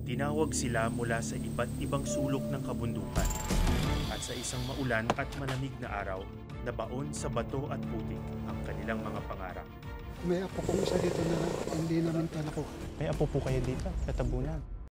Tinawag sila mula sa iba't ibang sulok ng kabundukan at sa isang maulan at malamig na araw, nabaon sa bato at putik ang kanilang mga pangarap. May apo kong isa dito na hindi namin tanako. May apo po kayo dito sa tabunan.